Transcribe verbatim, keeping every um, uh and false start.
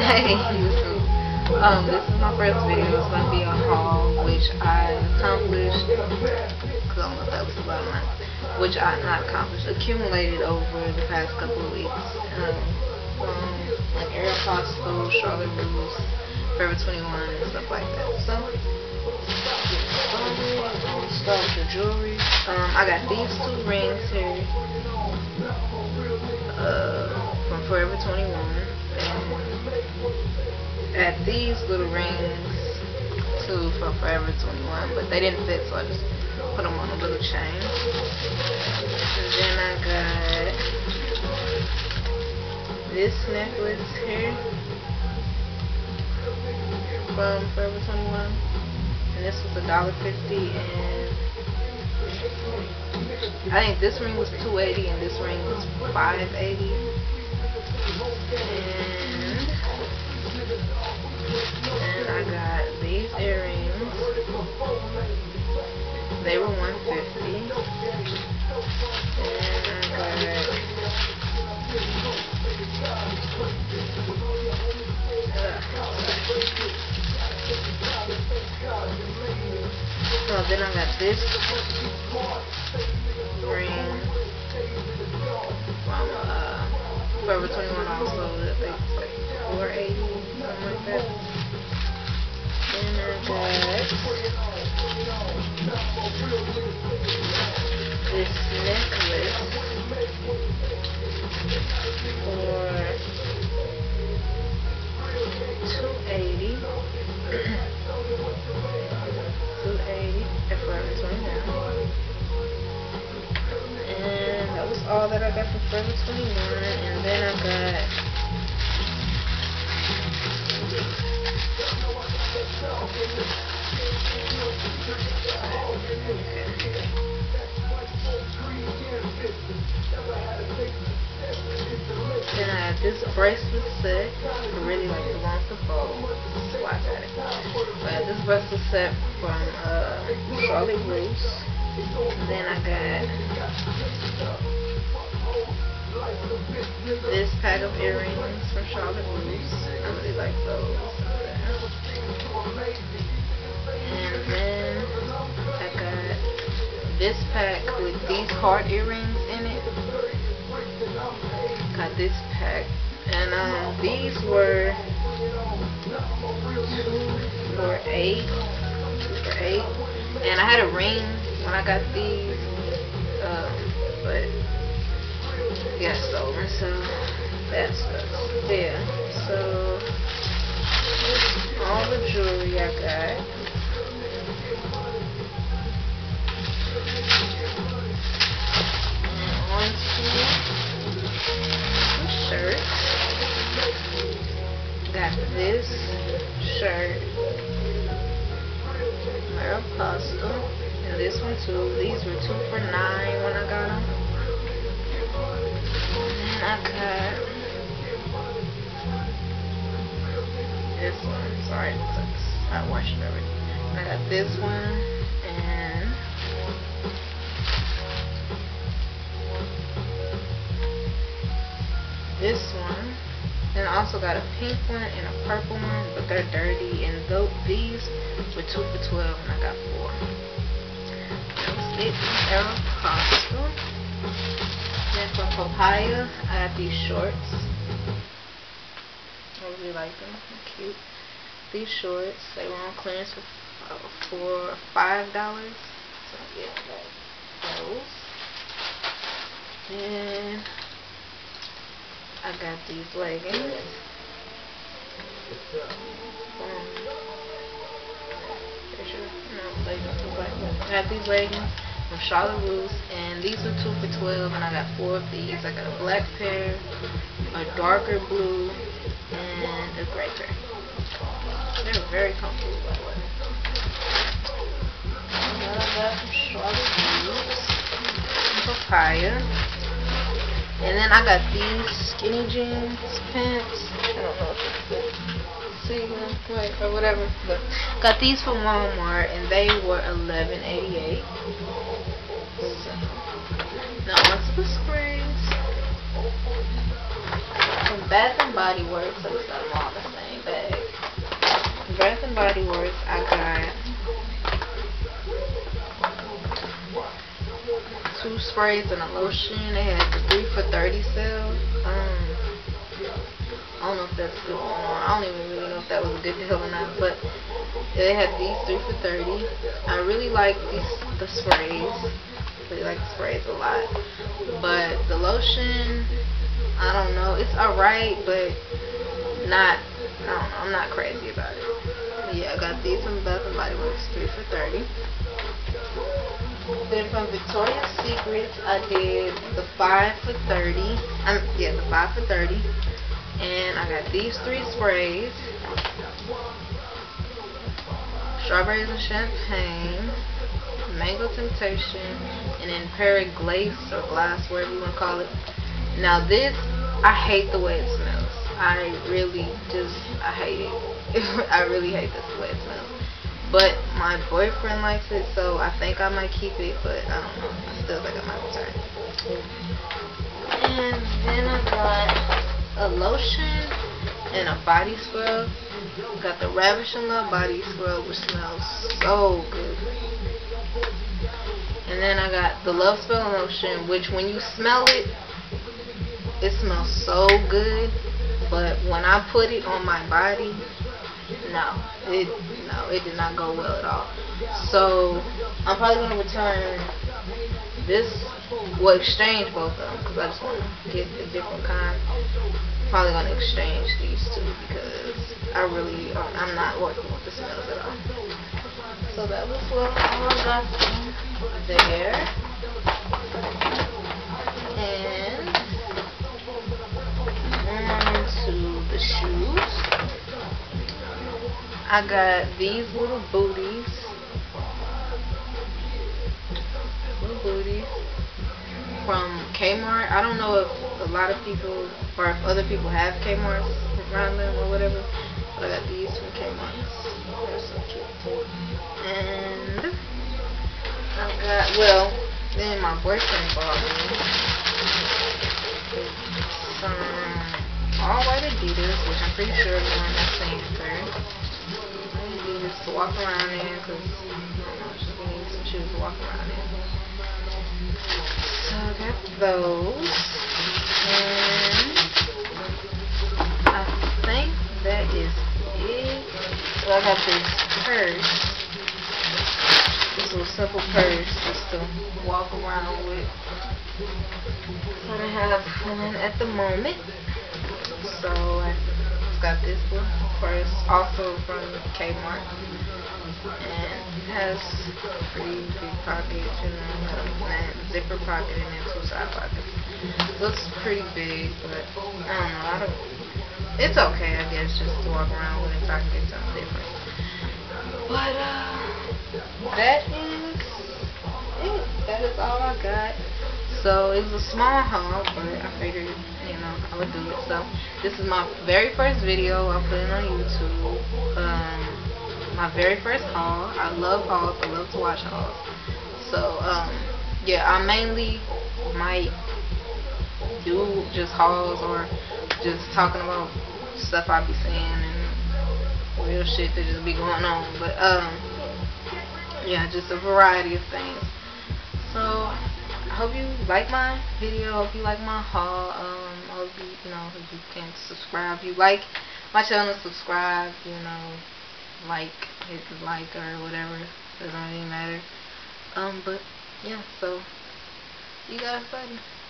Hey YouTube. Um, this is my first video. It's gonna be a haul, which I accomplished. Cause I don't know if that was the bottom line. Which I not accomplished, accumulated over the past couple of weeks. Um, from like Aeropostale, Charlotte Russe, Forever twenty-one, and stuff like that. So, I'll start with the jewelry. Um, I got these two rings here. Uh, from Forever twenty-one. At these little rings too from Forever twenty-one, but they didn't fit, so I just put them on a little chain. And then I got this necklace here from Forever twenty-one, and this was a dollar fifty, and I think this ring was two eighty and this ring was five eighty. And And I got these earrings. They were one fifty. And I got uh, oh, then I got this ring from uh, Forever twenty-one also. I think it's like four eighty, something like that. And I got this necklace for two eighty. two eighty at Forever twenty-one. And that was all that I got from Forever twenty-one. And then I got Then I have this bracelet set. I really like the one with the bow. That's why I got it. I have this bracelet set from uh, Charlotte Russe. Then I got this pack of earrings from Charlotte Russe. I really like those. And then I got this pack with these heart earrings in it. Got this pack, and um, these were two for eight, two for eight. And I had a ring when I got these, um, but it got stolen, so that sucks. Yeah, so all the jewelry I got. On to shirt. Got this shirt, Aeropostale, and this one too. These were two for nine when I got them. And I got this one. Sorry, I washed it already. I got this one and this one. And I also got a pink one and a purple one, but they're dirty. And though these were two for twelve, and I got four. That was it. Aeropostale. Then for papaya, I got these shorts. I really like them. They're cute. These shorts, they were on clearance for uh, for five dollars. So yeah, I got those. And I got these leggings. Um, no, leggings. I got these leggings from Charlotte Russe, and these are two for twelve, and I got four of these. I got a black pair, a darker blue, and a gray pair. They're very comfortable, by the way. And I got from Charlotte Russe, papaya. And then I got these skinny jeans pants. I don't know if it's see them right or whatever, but got these from Walmart, and they were eleven eighty-eight. So now onto the springs. From Bath and Body Works, I just got them all in the same bag. From Bath and Body Works, I got two sprays and a lotion. They had the three for thirty sale. Um, I don't know if that's still going on. I don't even really know if that was a good deal or not, but they had these three for thirty. I really like these the sprays. Really like the sprays a lot, but the lotion, I don't know. It's alright, but not. I don't know. I'm not crazy about it. But yeah, I got these from Bath and Body Works, three for thirty. Then from Victoria's Secret, I did the five for thirty. Um, yeah, the five for thirty. And I got these three sprays: Strawberries and Champagne, Mango Temptation, and then Perry Glace or Glass, whatever you want to call it. Now this, I hate the way it smells. I really just, I hate it. I really hate this the way it smells. But my boyfriend likes it, so I think I might keep it, but I don't know. I still think I might return it. And then I got a lotion and a body scrub. Got the Ravishing Love body scrub, which smells so good. And then I got the Love Spell lotion, which when you smell it, it smells so good. But when I put it on my body, no, it no, it did not go well at all. So I'm probably gonna return this. Well, exchange both of them because I just want to get a different kind. Probably gonna exchange these two because I really, I'm not working with the smells at all. So that was what all I got there. And on to the shoes. I got these little booties. Little booties. From Kmart. I don't know if a lot of people or if other people have Kmarts around them or whatever, but I got these from Kmart. They're so cute. And I got, well, then my boyfriend bought me some all white Adidas, which I'm pretty sure everyone has seen her. Adidas to walk around in because I don't know, just need some shoes to walk around in. So I got those, and I think that is it. So I got this purse, this little simple purse just to walk around with. So I have one at the moment. So I just got this little purse, also from Kmart. And it has pretty big pockets, you know, and zipper pocket and then two side pockets. Looks pretty big, but I don't know. I don't. It's okay, I guess, just to walk around with it if I can get something different. But uh, that is it. That is all I got. So it was a small haul, but I figured, you know, I would do it. So this is my very first video. I put it on YouTube. Um. My very first haul. I love hauls. I love to watch hauls. So, um, yeah, I mainly might do just hauls or just talking about stuff I be seeing and real shit that just be going on. But, um, yeah, just a variety of things. So, I hope you like my video. I hope you like my haul. Um, I hope you, you know, if you can subscribe. If you like my channel, subscribe, you know. Like, hit the like or whatever, doesn't really matter. Um, but yeah, so you guys later.